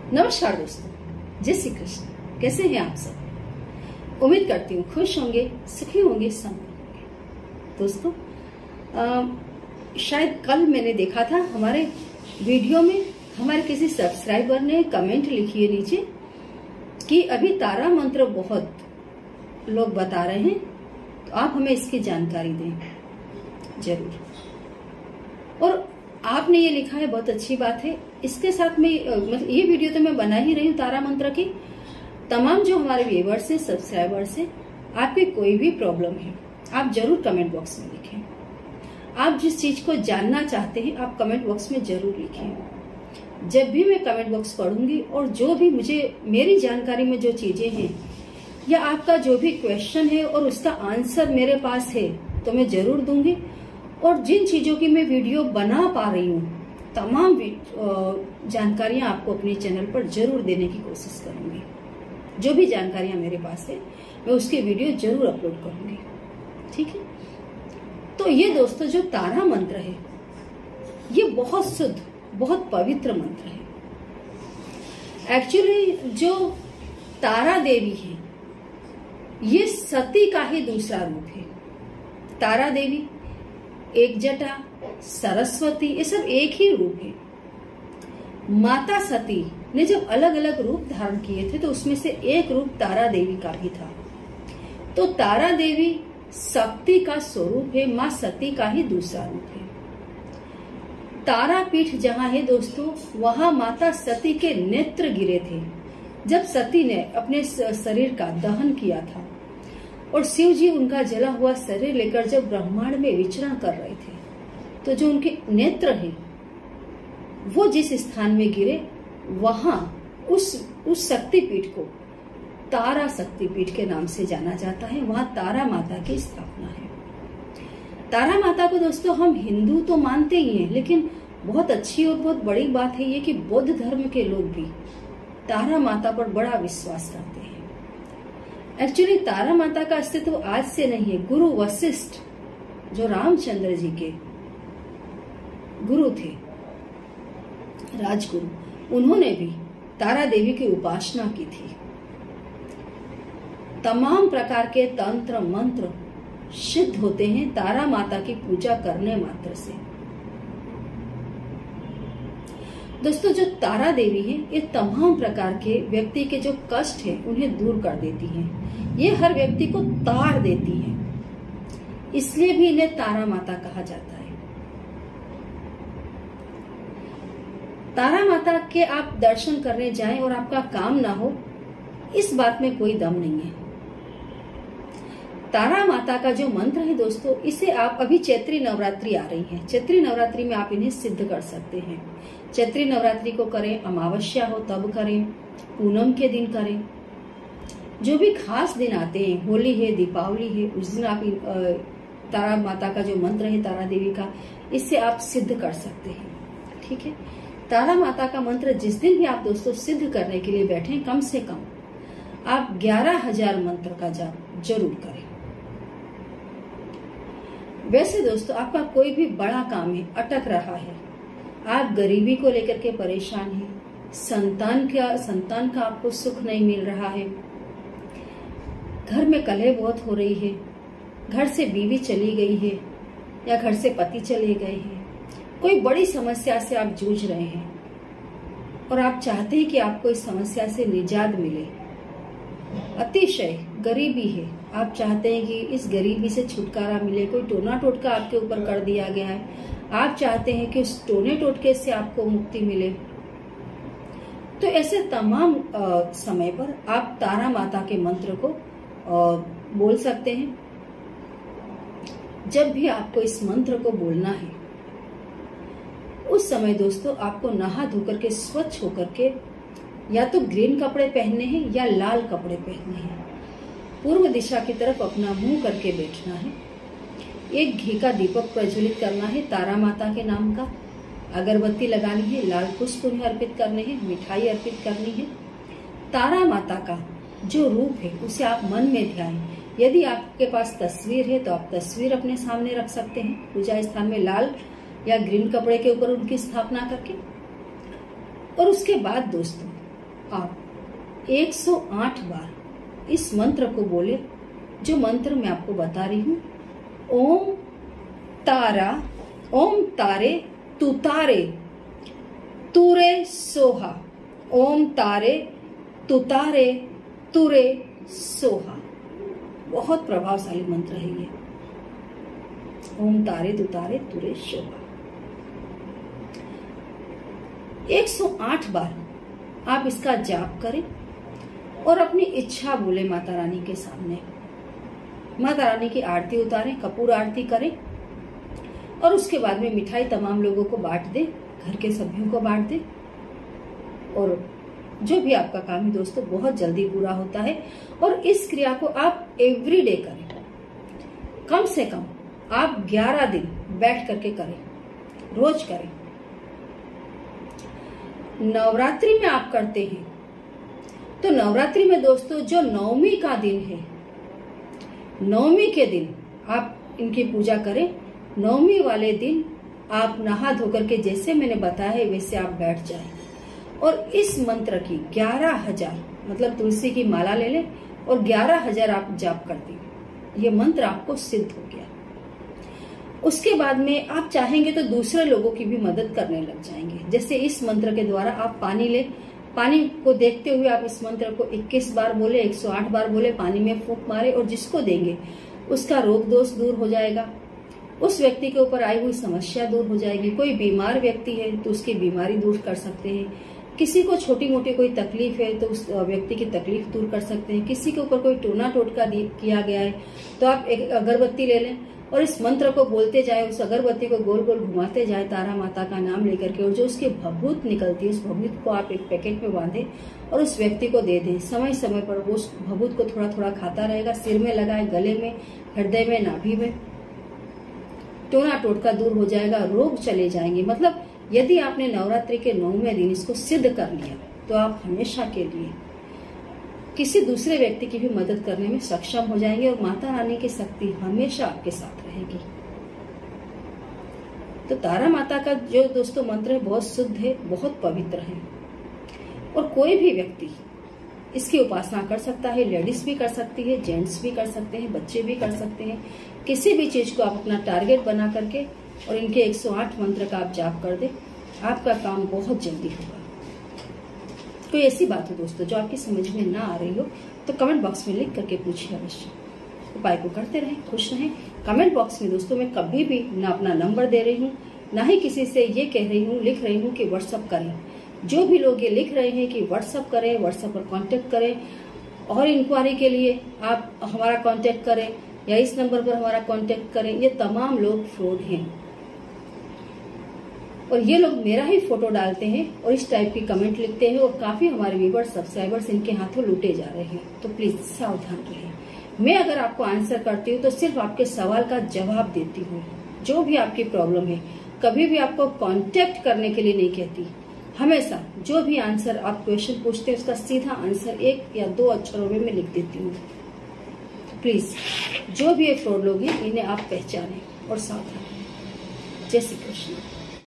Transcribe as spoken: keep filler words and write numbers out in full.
नमस्कार दोस्तों, जय श्री कृष्ण। कैसे हैं आप सब? उम्मीद करती हूँ खुश होंगे, सुखी होंगे, संपन्न होंगे। दोस्तों आ, शायद कल मैंने देखा था हमारे वीडियो में हमारे किसी सब्सक्राइबर ने कमेंट लिखी है नीचे कि अभी तारा मंत्र बहुत लोग बता रहे हैं, तो आप हमें इसकी जानकारी दें जरूर। और आपने ये लिखा है, बहुत अच्छी बात है। इसके साथ में मतलब ये वीडियो तो मैं बना ही रही हूँ तारा मंत्र की। तमाम जो हमारे व्यूअर्स हैं, सब्सक्राइबर्स हैं, आपकी कोई भी प्रॉब्लम है आप जरूर कमेंट बॉक्स में लिखें। आप जिस चीज को जानना चाहते हैं आप कमेंट बॉक्स में जरूर लिखें। जब भी मैं कमेंट बॉक्स पढ़ूंगी और जो भी मुझे मेरी जानकारी में जो चीजें हैं या आपका जो भी क्वेश्चन है और उसका आंसर मेरे पास है तो मैं जरूर दूंगी। और जिन चीजों की मैं वीडियो बना पा रही हूँ तमाम जानकारियां आपको अपने चैनल पर जरूर देने की कोशिश करूंगी। जो भी जानकारियां मेरे पास है मैं उसकी वीडियो जरूर अपलोड करूंगी, ठीक है। तो ये दोस्तों जो तारा मंत्र है ये बहुत शुद्ध, बहुत पवित्र मंत्र है। एक्चुअली जो तारा देवी है ये सती का ही दूसरा रूप है। तारा देवी, एक जटा, सरस्वती, ये सब एक ही रूप है। माता सती ने जब अलग अलग रूप धारण किए थे तो उसमें से एक रूप तारा देवी का भी था। तो तारा देवी शक्ति का स्वरूप है, माँ सती का ही दूसरा रूप है। तारापीठ जहाँ है दोस्तों, वहाँ माता सती के नेत्र गिरे थे जब सती ने अपने शरीर का दहन किया था और शिव जी उनका जला हुआ शरीर लेकर जब ब्रह्मांड में विचरण कर रहे थे तो जो उनके नेत्र हैं वो जिस स्थान में गिरे वहां उस उस शक्तिपीठ को तारा शक्तिपीठ के नाम से जाना जाता है। वहां तारा माता की स्थापना है। तारा माता को दोस्तों हम हिंदू तो मानते ही हैं, लेकिन बहुत अच्छी और बहुत बड़ी बात है ये कि बौद्ध धर्म के लोग भी तारा माता पर बड़ा विश्वास करते हैं। एक्चुअली तारा माता का अस्तित्व आज से नहीं है। गुरु वशिष्ठ जो रामचंद्र जी के गुरु थे, राजगुरु, उन्होंने भी तारा देवी की उपासना की थी। तमाम प्रकार के तंत्र मंत्र सिद्ध होते हैं तारा माता की पूजा करने मात्र से। दोस्तों जो तारा देवी है ये तमाम प्रकार के व्यक्ति के जो कष्ट है उन्हें दूर कर देती हैं। ये हर व्यक्ति को तार देती हैं, इसलिए भी इन्हें तारा माता कहा जाता है। तारा माता के आप दर्शन करने जाएं और आपका काम ना हो, इस बात में कोई दम नहीं है। तारा माता का जो मंत्र है दोस्तों, इसे आप अभी चैत्री नवरात्रि आ रही है, चैत्री नवरात्रि में आप इन्हें सिद्ध कर सकते हैं। चैत्री नवरात्रि को करें, अमावस्या हो तब करें, पूनम के दिन करें, जो भी खास दिन आते हैं, होली है, दीपावली है, उस दिन आप तारा माता का जो मंत्र है तारा देवी का, इससे आप सिद्ध कर सकते हैं, ठीक है। तारा माता का मंत्र जिस दिन भी आप दोस्तों सिद्ध करने के लिए बैठे, कम से कम आप ग्यारह हजार मंत्र का जाप जरूर करें। वैसे दोस्तों आपका कोई भी बड़ा काम है, अटक रहा है, आप गरीबी को लेकर के परेशान हैं, संतान का संतान का आपको सुख नहीं मिल रहा है, घर में कलह बहुत हो रही है, घर से बीवी चली गई है या घर से पति चले गए हैं, कोई बड़ी समस्या से आप जूझ रहे हैं और आप चाहते हैं कि आपको इस समस्या से निजात मिले, अतिशय गरीबी है, आप चाहते हैं कि इस गरीबी से छुटकारा मिले, कोई टोना टोटका आपके ऊपर कर दिया गया है, आप चाहते हैं कि उस टोने टोटके से आपको मुक्ति मिले, तो ऐसे तमाम आ, समय पर आप तारा माता के मंत्र को आ, बोल सकते हैं। जब भी आपको इस मंत्र को बोलना है उस समय दोस्तों आपको नहा धोकर के स्वच्छ होकर के या तो ग्रीन कपड़े पहनने हैं या लाल कपड़े पहनने हैं, पूर्व दिशा की तरफ अपना मुंह करके बैठना है, एक घी का दीपक प्रज्वलित करना है तारा माता के नाम का, अगरबत्ती लगानी है, लाल पुष्प उन्हें अर्पित करने हैं, मिठाई अर्पित करनी है। तारा माता का जो रूप है उसे आप मन में ध्यान, यदि आपके पास तस्वीर है तो आप तस्वीर अपने सामने रख सकते हैं, पूजा स्थान में लाल या ग्रीन कपड़े के ऊपर उनकी स्थापना करके। और उसके बाद दोस्तों आप एक सौ आठ बार इस मंत्र को बोले, जो मंत्र मैं आपको बता रही हूँ। ओम तारा, ओम तारे तुतारे तुरे सोहा, ओम तारे तुतारे तुरे सोहा। बहुत प्रभावशाली मंत्र है ये, ओम तारे तुतारे तुरे सोहा। एक सौ आठ बार आप इसका जाप करें और अपनी इच्छा बोले माता रानी के सामने। माता रानी की आरती उतारें, कपूर आरती करें और उसके बाद में मिठाई तमाम लोगों को बांट दे, घर के सभ्यों को बांट दे। और जो भी आपका काम है दोस्तों बहुत जल्दी पूरा होता है। और इस क्रिया को आप एवरी डे करें, कम से कम आप ग्यारह दिन बैठ करके करें, रोज करें। नवरात्रि में आप करते हैं तो नवरात्रि में दोस्तों जो नवमी का दिन है, नवमी के दिन आप इनकी पूजा करें। नवमी वाले दिन आप नहा धोकर के जैसे मैंने बताया है वैसे आप बैठ जाएं और इस मंत्र की ग्यारह हजार मतलब तुलसी की माला ले लें और ग्यारह हजार आप जाप कर दें। ये मंत्र आपको सिद्ध हो गया। उसके बाद में आप चाहेंगे तो दूसरे लोगों की भी मदद करने लग जाएंगे। जैसे इस मंत्र के द्वारा आप पानी ले, पानी को देखते हुए आप इस मंत्र को इक्कीस बार बोले, एक सौ आठ बार बोले, पानी में फूंक मारे और जिसको देंगे उसका रोग दोष दूर हो जाएगा, उस व्यक्ति के ऊपर आई हुई समस्या दूर हो जाएगी। कोई बीमार व्यक्ति है तो उसकी बीमारी दूर कर सकते हैं, किसी को छोटी मोटी कोई तकलीफ है तो उस व्यक्ति की तकलीफ दूर कर सकते हैं, किसी के ऊपर कोई टोना टोटका किया गया है तो आप एक अगरबत्ती ले लें और इस मंत्र को बोलते जाए, उस अगरबत्ती को गोल गोल घुमाते जाए तारा माता का नाम लेकर के, और जो उसकी भभूत निकलती है उस भभूत को आप एक पैकेट में बांधे और उस व्यक्ति को दे दें। समय समय पर वो उस भभूत को थोड़ा थोड़ा खाता रहेगा, सिर में लगाए, गले में, हृदय में, नाभि में। टोना टोटका दूर हो जाएगा, रोग चले जाएंगे। मतलब यदि आपने नवरात्रि के नौवें दिन इसको सिद्ध कर लिया तो आप हमेशा के लिए किसी दूसरे व्यक्ति की भी मदद करने में सक्षम हो जाएंगे और माता रानी की शक्ति हमेशा आपके साथ रहेगी। तो तारा माता का जो दोस्तों मंत्र है बहुत शुद्ध है, बहुत पवित्र है और कोई भी व्यक्ति इसकी उपासना कर सकता है। लेडीज भी कर सकती है, जेंट्स भी कर सकते हैं, बच्चे भी कर सकते हैं। किसी भी चीज को आप अपना टारगेट बना करके और इनके एक सौ आठ मंत्र का आप जाप कर दे, आपका काम बहुत जल्दी होगा। कोई ऐसी बात हो दोस्तों जो आपकी समझ में ना आ रही हो तो कमेंट बॉक्स में लिख करके पूछिए अवश्य। उपाय को करते रहें, खुश रहें। कमेंट बॉक्स में दोस्तों मैं कभी भी ना अपना नंबर दे रही हूँ, ना ही किसी से ये कह रही हूँ, लिख रही हूँ कि व्हाट्सअप करें। जो भी लोग ये लिख रहे हैं कि व्हाट्सअप करें, व्हाट्सअप पर कांटेक्ट करें और इंक्वायरी के लिए आप हमारा कांटेक्ट करें या इस नंबर पर हमारा कांटेक्ट करें, ये तमाम लोग फ्रॉड हैं और ये लोग मेरा ही फोटो डालते हैं और इस टाइप की कमेंट लिखते हैं और काफी हमारे व्यूअर्स, सब्सक्राइबर्स इनके हाथों लूटे जा रहे हैं। तो प्लीज सावधान रहें। मैं अगर आपको आंसर करती हूँ तो सिर्फ आपके सवाल का जवाब देती हूँ। जो भी आपकी प्रॉब्लम है कभी भी आपको कांटेक्ट करने के लिए नहीं कहती। हमेशा जो भी आंसर आप क्वेश्चन पूछते हैं उसका सीधा आंसर एक या दो अक्षरों में मैं लिख देती हूँ। प्लीज जो भी ये फ्रॉड लोग हैं इन्हें आप पहचानें और सावधान रहें। जय श्री कृष्ण।